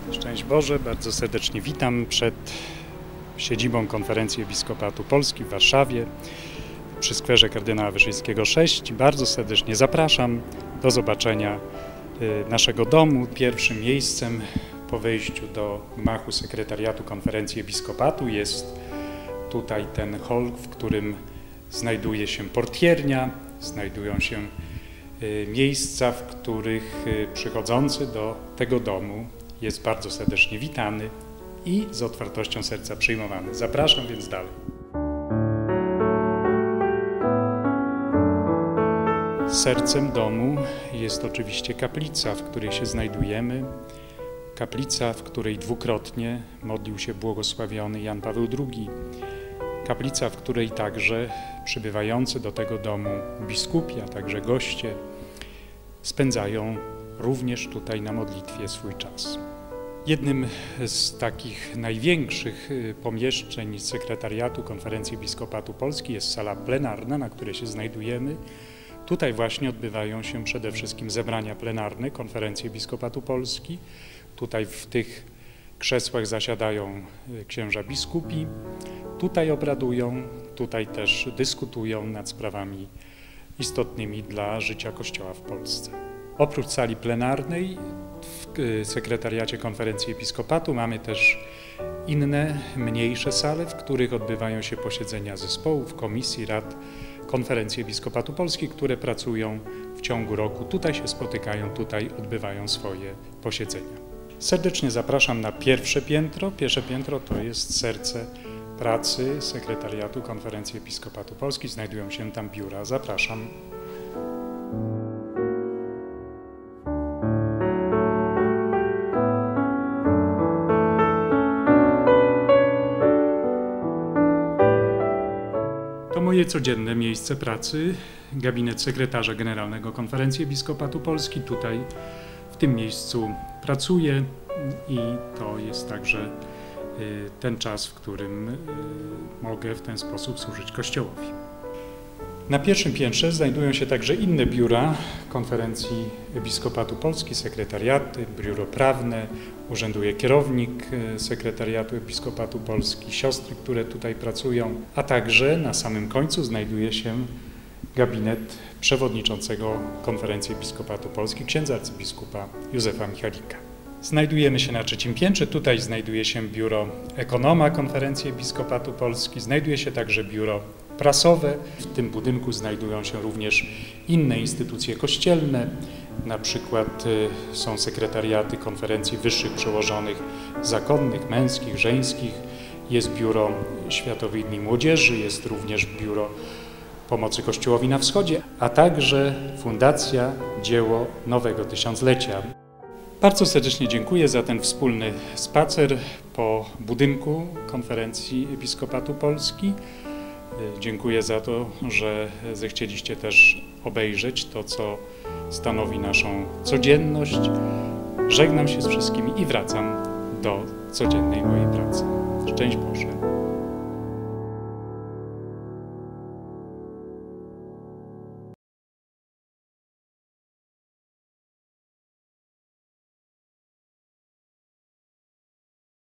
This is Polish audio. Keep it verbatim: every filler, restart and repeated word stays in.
Szczęść Boże, bardzo serdecznie witam przed siedzibą Konferencji Episkopatu Polski w Warszawie przy skwerze Kardynała Wyszyńskiego sześć. Bardzo serdecznie zapraszam do zobaczenia naszego domu. Pierwszym miejscem po wejściu do gmachu sekretariatu Konferencji Episkopatu jest tutaj ten hol, w którym znajduje się portiernia, znajdują się miejsca, w których przychodzący do tego domu jest bardzo serdecznie witany i z otwartością serca przyjmowany. Zapraszam więc dalej. Sercem domu jest oczywiście kaplica, w której się znajdujemy. Kaplica, w której dwukrotnie modlił się błogosławiony Jan Paweł drugi. Kaplica, w której także przybywający do tego domu biskupi, a także goście spędzają również tutaj na modlitwie swój czas. Jednym z takich największych pomieszczeń sekretariatu Konferencji Episkopatu Polski jest sala plenarna, na której się znajdujemy. Tutaj właśnie odbywają się przede wszystkim zebrania plenarne Konferencji Episkopatu Polski. Tutaj w tych krzesłach zasiadają księża biskupi. Tutaj obradują, tutaj też dyskutują nad sprawami istotnymi dla życia Kościoła w Polsce. Oprócz sali plenarnej w sekretariacie Konferencji Episkopatu mamy też inne, mniejsze sale, w których odbywają się posiedzenia zespołów, komisji, rad Konferencji Episkopatu Polski, które pracują w ciągu roku. Tutaj się spotykają, tutaj odbywają swoje posiedzenia. Serdecznie zapraszam na pierwsze piętro. Pierwsze piętro to jest serce pracy sekretariatu Konferencji Episkopatu Polski. Znajdują się tam biura. Zapraszam. To moje codzienne miejsce pracy, gabinet sekretarza generalnego Konferencji Episkopatu Polski. Tutaj w tym miejscu pracuję i to jest także ten czas, w którym mogę w ten sposób służyć Kościołowi. Na pierwszym piętrze znajdują się także inne biura Konferencji Episkopatu Polski, sekretariaty, biuro prawne, urzęduje kierownik sekretariatu Episkopatu Polski, siostry, które tutaj pracują, a także na samym końcu znajduje się gabinet przewodniczącego Konferencji Episkopatu Polski, księdza arcybiskupa Józefa Michalika. Znajdujemy się na trzecim piętrze, tutaj znajduje się biuro ekonoma Konferencji Episkopatu Polski, znajduje się także biuro prasowe. W tym budynku znajdują się również inne instytucje kościelne, na przykład są sekretariaty konferencji wyższych przełożonych zakonnych, męskich, żeńskich, jest biuro Światowych Dni Młodzieży, jest również biuro Pomocy Kościołowi na Wschodzie, a także Fundacja Dzieło Nowego Tysiąclecia. Bardzo serdecznie dziękuję za ten wspólny spacer po budynku Konferencji Episkopatu Polski. Dziękuję za to, że zechcieliście też obejrzeć to, co stanowi naszą codzienność. Żegnam się z wszystkimi i wracam do codziennej mojej pracy. Szczęść Boże.